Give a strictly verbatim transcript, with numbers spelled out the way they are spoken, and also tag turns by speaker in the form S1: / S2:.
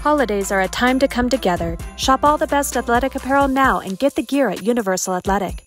S1: Holidays are a time to come together. Shop all the best athletic apparel now and get the gear at Universal Athletic.